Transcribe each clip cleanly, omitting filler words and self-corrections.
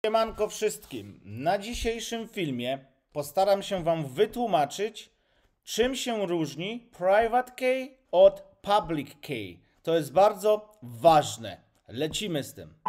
Siemanko wszystkim. Na dzisiejszym filmie postaram się Wam wytłumaczyć, czym się różni Private Key od Public Key. To jest bardzo ważne. Lecimy z tym.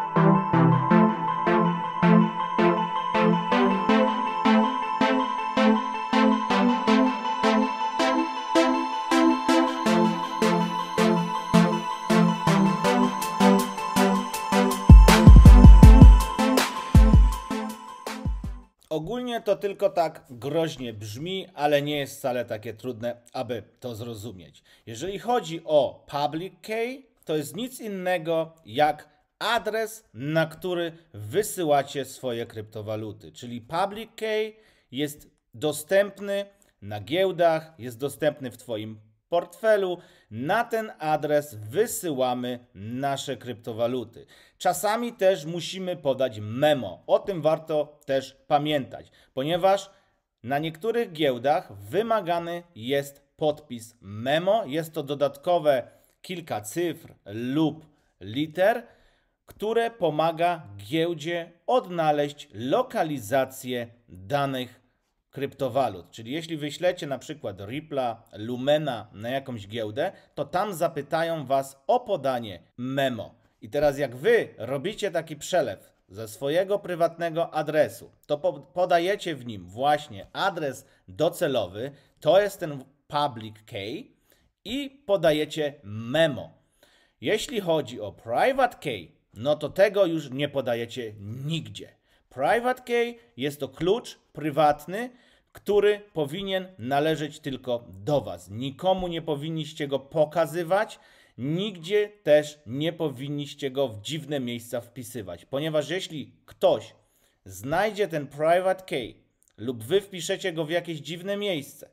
Ogólnie to tylko tak groźnie brzmi, ale nie jest wcale takie trudne, aby to zrozumieć. Jeżeli chodzi o Public Key, to jest nic innego jak adres, na który wysyłacie swoje kryptowaluty. Czyli Public Key jest dostępny na giełdach, jest dostępny w Twoim portfelu. Na ten adres wysyłamy nasze kryptowaluty. Czasami też musimy podać memo. O tym warto też pamiętać, ponieważ na niektórych giełdach wymagany jest podpis memo. Jest to dodatkowe kilka cyfr lub liter, które pomaga giełdzie odnaleźć lokalizację danych kryptowalut. Czyli jeśli wyślecie na przykład Ripple'a, Lumena na jakąś giełdę, to tam zapytają Was o podanie memo. I teraz jak Wy robicie taki przelew ze swojego prywatnego adresu, to podajecie w nim właśnie adres docelowy, to jest ten Public Key i podajecie memo. Jeśli chodzi o Private Key, no to tego już nie podajecie nigdzie. Private Key jest to klucz prywatny, który powinien należeć tylko do Was. Nikomu nie powinniście go pokazywać, nigdzie też nie powinniście go w dziwne miejsca wpisywać. Ponieważ jeśli ktoś znajdzie ten Private Key lub Wy wpiszecie go w jakieś dziwne miejsce,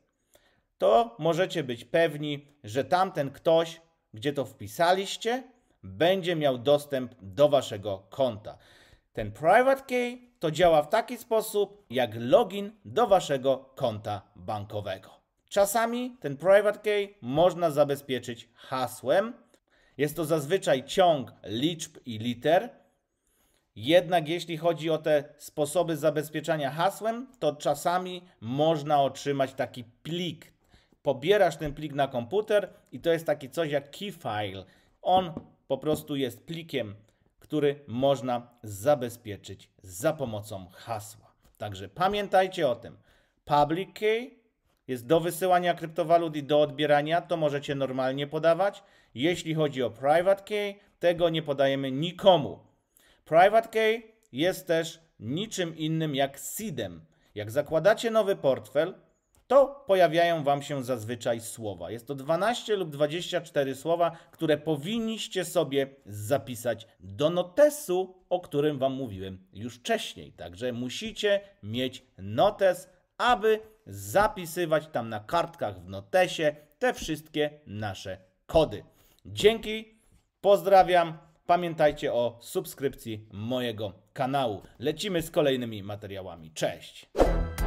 to możecie być pewni, że tamten ktoś, gdzie to wpisaliście, będzie miał dostęp do Waszego konta. Ten Private Key to działa w taki sposób, jak login do Waszego konta bankowego. Czasami ten Private Key można zabezpieczyć hasłem. Jest to zazwyczaj ciąg liczb i liter. Jednak jeśli chodzi o te sposoby zabezpieczania hasłem, to czasami można otrzymać taki plik. Pobierasz ten plik na komputer i to jest taki coś jak key file. On po prostu jest plikiem, który można zabezpieczyć za pomocą hasła. Także pamiętajcie o tym. Public Key jest do wysyłania kryptowalut i do odbierania, to możecie normalnie podawać. Jeśli chodzi o Private Key, tego nie podajemy nikomu. Private Key jest też niczym innym jak seedem. Jak zakładacie nowy portfel, to pojawiają Wam się zazwyczaj słowa. Jest to 12 lub 24 słowa, które powinniście sobie zapisać do notesu, o którym Wam mówiłem już wcześniej. Także musicie mieć notes, aby zapisywać tam na kartkach w notesie te wszystkie nasze kody. Dzięki, pozdrawiam. Pamiętajcie o subskrypcji mojego kanału. Lecimy z kolejnymi materiałami. Cześć!